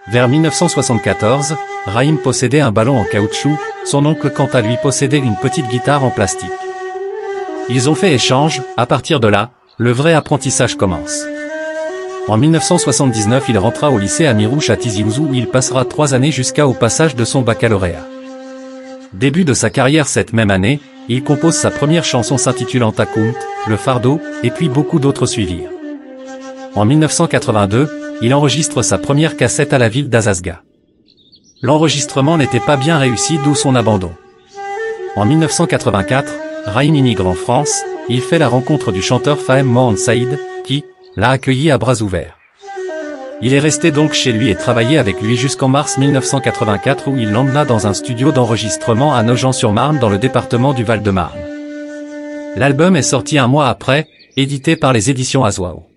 Vers 1974, Raïm possédait un ballon en caoutchouc, son oncle quant à lui possédait une petite guitare en plastique. Ils ont fait échange, à partir de là, le vrai apprentissage commence. En 1979 il rentra au lycée Amirouche à Tizi Ouzou où il passera 3 années jusqu'au passage de son baccalauréat. Début de sa carrière cette même année, il compose sa première chanson s'intitulant Takunt, Le Fardeau, et puis beaucoup d'autres suivirent. En 1982, il enregistre sa première cassette à la ville d'Azazga. L'enregistrement n'était pas bien réussi d'où son abandon. En 1984, Raïm immigre en France, il fait la rencontre du chanteur Fahem Mohan Saïd, qui l'a accueilli à bras ouverts. Il est resté donc chez lui et travaillé avec lui jusqu'en mars 1984 où il l'emmena dans un studio d'enregistrement à Nogent-sur-Marne dans le département du Val-de-Marne. L'album est sorti un mois après, édité par les éditions Azwao.